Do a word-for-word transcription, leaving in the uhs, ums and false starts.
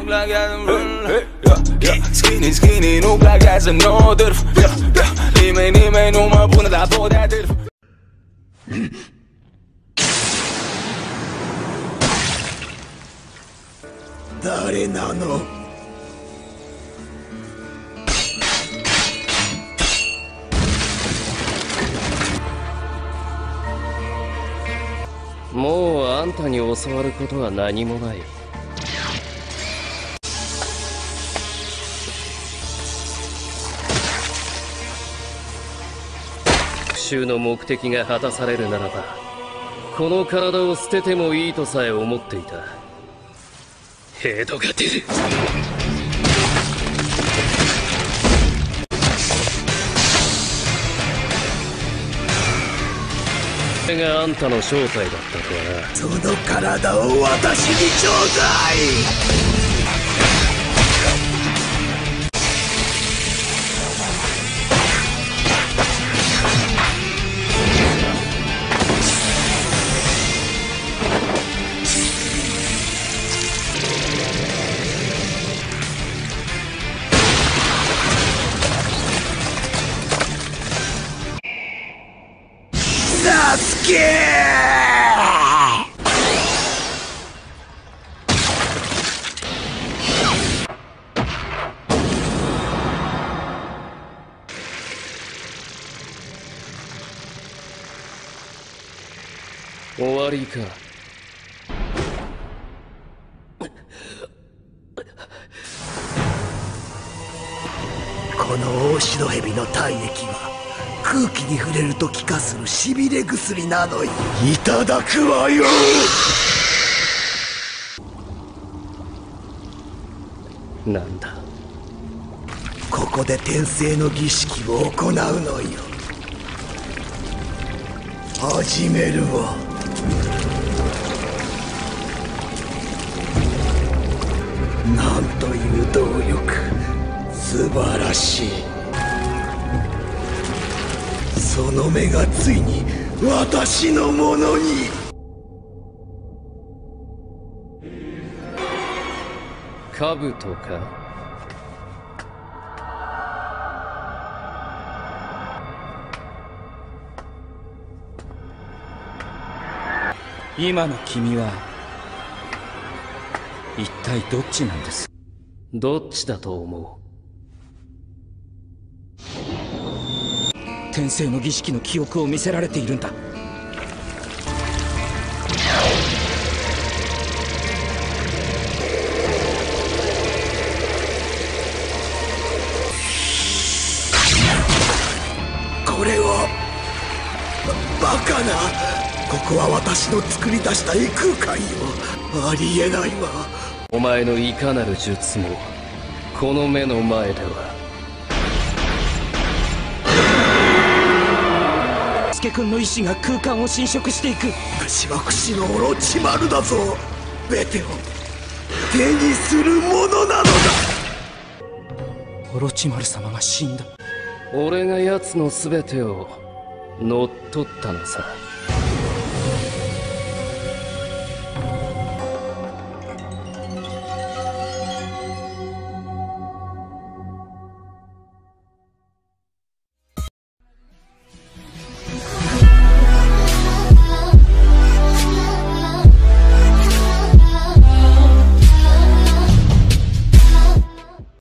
look like I'm running. Skinny, skinny, look like that's another. Nime, nime, no more puna da boda der. 誰なの？ もうあんたに教わることは何もない。復讐の目的が果たされるならば、この体を捨ててもいいとさえ思っていた。ヘドが出る。これがあんたの正体だったとはな。 その体を私にちょうだい。サスケ終わりか。 このオオシロヘビの体液は空気に触れると気化するしびれ薬なのよ。いただくわよ。 なんだ。 ここで転生の儀式を行うのよ。始めるわ。なんという動力、素晴らしい。その目がついに私のものに。 兜か。 今の君は一体どっちなんです？ どっちだと思う？転生の儀式の記憶を見せられているんだ。 これはバカな。ここは私の作り出した異空間よ。ありえないわ。 お前のいかなる術もこの目の前では。 スケ君の意志が空間を侵食していく。 私は不死のオロチマルだぞ。ベテを手にするものなのだ。 オロチマル様が死んだ。 俺が奴の全てを乗っ取ったのさ。